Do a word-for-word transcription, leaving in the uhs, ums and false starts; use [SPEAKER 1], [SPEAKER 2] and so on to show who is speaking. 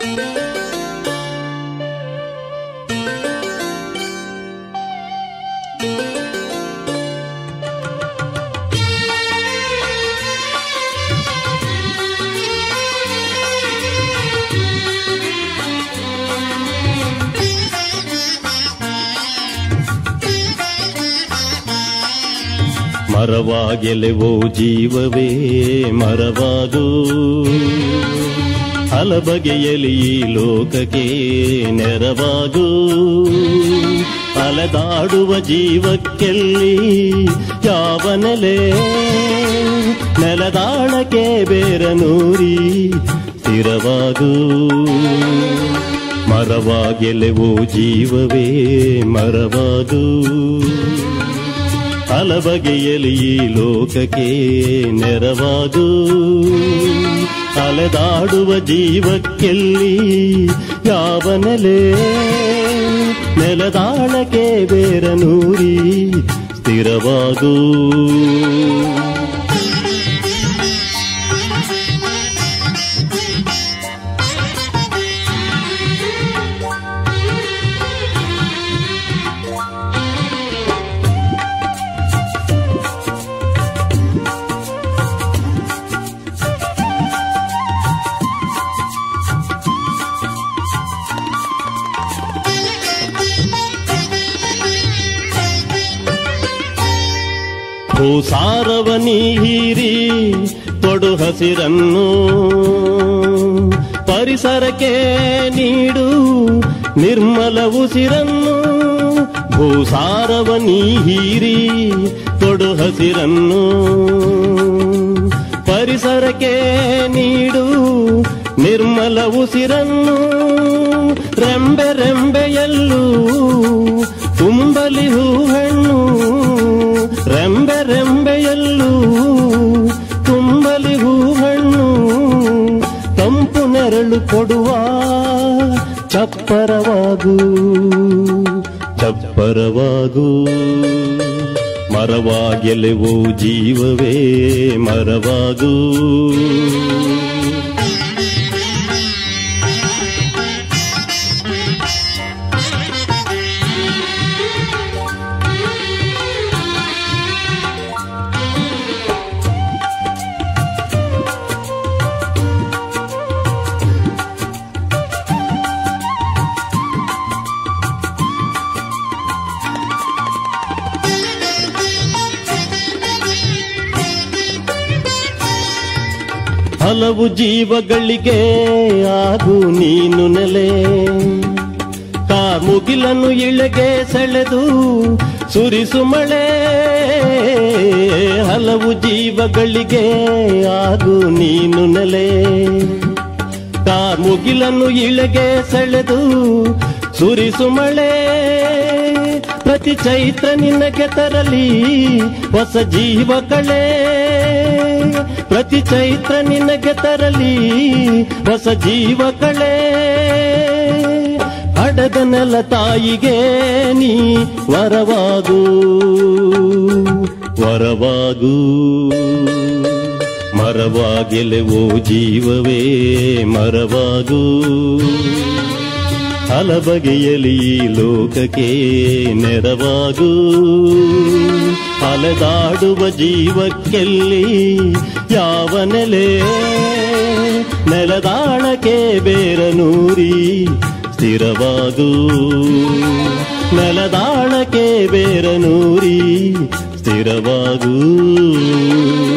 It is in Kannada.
[SPEAKER 1] ಮರವಾಗೆಲೆವೋ ಜೀವವೇ ಮರವಾಗು, ಹಲಬಗೆಯಲಿ ಈ ಲೋಕಕ್ಕೆ ನೆರವಾಗು. ಅಲೆದಾಡುವ ಜೀವಕ್ಕೆಲ್ಲಿ ಯಾವ ನೆಲೆ, ನೆಲದಾಳಕ್ಕೆ ಬೇರನೂರಿ ಸ್ಥಿರವಾಗು. ಮರವಾಗೆಲೆವೋ ಜೀವವೇ ಮರವಾಗು, ಹಲಬಗೆಯಲಿ ಈ ಲೋಕಕ್ಕೆ ನೆರವಾಗು. ಅಲೆದಾಡುವ ಜೀವಕ್ಕೆಲ್ಲಿ ಯಾವ ನೆಲೆ, ನೆಲದಾಳಕ್ಕೆ ಬೇರನೂರಿ ಸ್ಥಿರವಾಗು. ಭೂಸಾರವನಿ ಹೀರಿ ತೊಡು ಹಸಿರನ್ನು, ಪರಿಸರಕ್ಕೆ ನೀಡು ನಿರ್ಮಲ ಉಸಿರನ್ನು. ಭೂಸಾರವನಿ ಹೀರಿ ತೊಡು ಹಸಿರನ್ನು, ಪರಿಸರಕ್ಕೆ ನೀಡು ನಿರ್ಮಲ ಉಸಿರನ್ನು. ರೆಂಬೆ ರೆಂಬೆಯಲ್ಲೂ ತುಂಬಲಿ ಹೂಹಣ್ಣು, ರೆಂಬೆ ರೆಂಬೆಯಲ್ಲೂ ತುಂಬಲಿ ಹೂಹಣ್ಣು. ತಂಪು ನೆರಳು ಕೊಡುವ ಚಪ್ಪರವಾಗು, ಚಪ್ಪರವಾಗು. ಮರವಾಗೆಲೆವೋ ಜೀವವೇ ಮರವಾಗು. ಹಲವು ಜೀವಗಳಿಗೆ ಆಗು ನೀನು ನೆಲೆ, ಕಾರ್ಮುಗಿಲನ್ನು ಇಳೆಗೆ ಸೆಳೆದು ಸುರಿಸು ಮಳೆ. ಹಲವು ಜೀವಗಳಿಗೆ ಆಗು ನೀನು ನೆಲೆ, ಕಾರ್ಮುಗಿಲನ್ನು ಇಳೆಗೆ ಸೆಳೆದು ಸುರಿಸು ಮಳೆ. ಪ್ರತಿ ಚೈತ್ರ ನಿನಗೆ ತರಲಿ ಹೊಸ ಜೀವ ಕಳೆ, ಪ್ರತಿ ಚೈತ್ರ ನಿನಗೆ ತರಲಿ ಹೊಸ ಜೀವ ಕಳೆ. ಅಡದ ನೆಲ ತಾಯಿಗೆ ನೀ ವರವಾಗು, ವರವಾಗು. ಮರವಾಗೆಲೆವೋ ಜೀವವೇ ಮರವಾಗು, ಹಲಬಗೆಯಲಿ ಈ ಲೋಕಕ್ಕೆ ನೆರವಾಗು. ಅಲೆದಾಡುವ ಜೀವಕ್ಕೆಲ್ಲಿ ಯಾವ ನೆಲೆ, ನೆಲದಾಳಕ್ಕೆ ಬೇರನೂರಿ ಸ್ಥಿರವಾಗು. ನೆಲದಾಳಕ್ಕೆ ಬೇರನೂರಿ ಸ್ಥಿರವಾಗು.